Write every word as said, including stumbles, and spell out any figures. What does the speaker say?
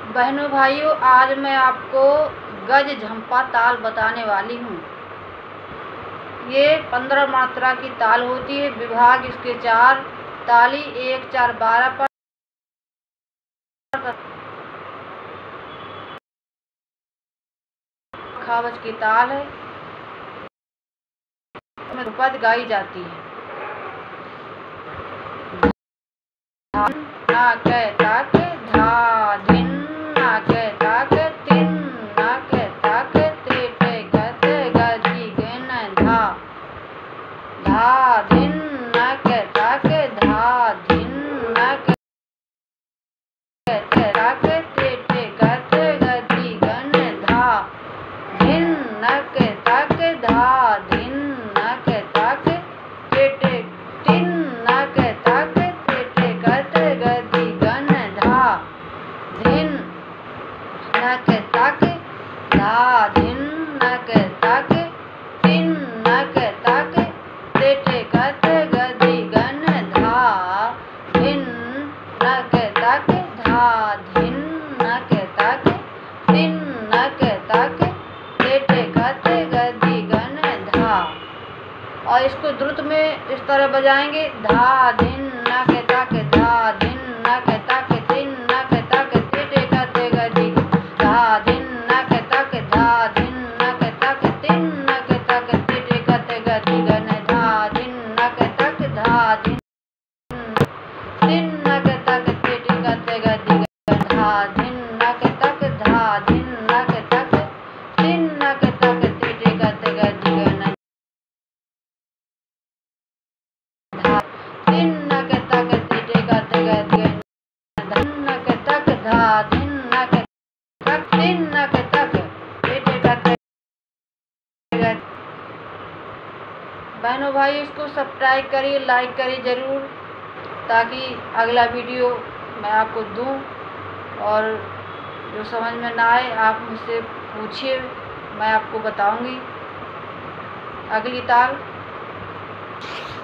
बहनों भाइयों, आज मैं आपको गज झंपा ताल बताने वाली हूँ। ये पंद्रह मात्रा की ताल होती है। विभाग इसके चार, ताली एक चार बारह पर खावज की ताल है। पद गाई जाती है। ना कहता के धा धिन, ना कहता के तिन, ना कहता के ते ते गते गजी गेन धा धा धिन, ना कहता के धा धिन, ना कहता के ते ते गते गजी गन धा धिन, ना कहता के धा धिन, ना कहता के ते ते तिन, ना कहता के ते ते गते गजी गन धा धिन, ना कहता के धा धिन, ना कहता के तिन, ना कहता के ते ते गते गजी गन धा धिन, ना कहता के धा धिन, ना कहता के तिन, ना कहता के ते ते गते गजी गन धा। और इसको द्रुत में इस तरह बजाएंगे। धा धिन, ना कहता के धा धिन, ना कहता के तिन, ना कहता के ते ते गते गजी धा धिन, ना कहता के धा धिन, ना कहता के तिन, ना कहता के ते ते गते गजी गन धा धिन, ना कहता के धा धिन तिन, ना कहता के ते ते गते गजी गन धा धिन, ना कहता के धा धिन, ना कहता के तिन, ना कहता के ते ते गते गजी गन धा तिन, ना कहता के ते ते गते गजी गन धिन, ना कहता के धा धिन, ना कहता तिन, ना कहता के ते ते गते गजी। बहनों भाई, इसको सब्सक्राइब करिए, लाइक करिए ज़रूर, ताकि अगला वीडियो मैं आपको दूं। और जो समझ में ना आए आप मुझसे पूछिए, मैं आपको बताऊंगी अगली ताल।